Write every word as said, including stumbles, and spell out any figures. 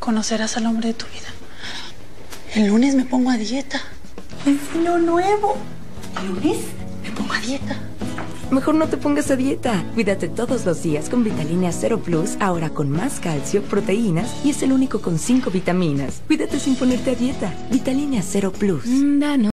conocerás al hombre de tu vida. El lunes me pongo a dieta. Es lo nuevo. El lunes me pongo a dieta. Mejor no te pongas a dieta. Cuídate todos los días con Vitalina Cero Plus, ahora con más calcio, proteínas y es el único con cinco vitaminas. Cuídate sin ponerte a dieta. Vitalina Cero Plus. Mm,